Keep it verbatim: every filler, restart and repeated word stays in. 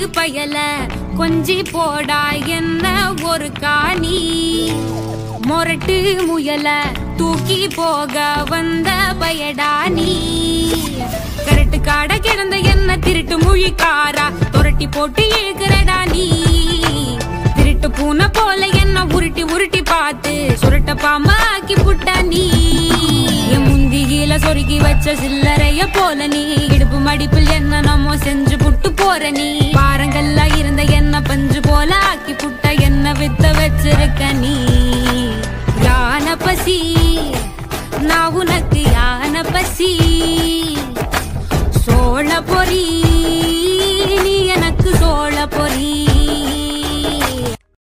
பயல கொஞ்சி போடா என்ன ஒரு காணி மொரட்டு முயல தூக்கி போக வந்த பயடா நீ கரட்டு காட கிடந்த என்ன திருட்டு முழிக்காரா துரட்டி போட்டு இழுக்கிறடா நீ திருட்டு பூனை போல என்ன உருட்டி உருட்டி பார்த்து சுருட்ட பாம்பா ஆக்கி புட்டா நீ முந்தியில சொருகி வச்ச சில்லறைய போல நீ இடுப்பு மடிப்பில் என்ன நம்ம செஞ்சு புட்டு போற நீ பாரங்கள்ல இருந்த என்ன பஞ்சு போல ஆக்கி புட்ட என்ன வித்த வச்சிருக்க நீ யான பசி நான் உனக்கு யான பசி சோழ பொறி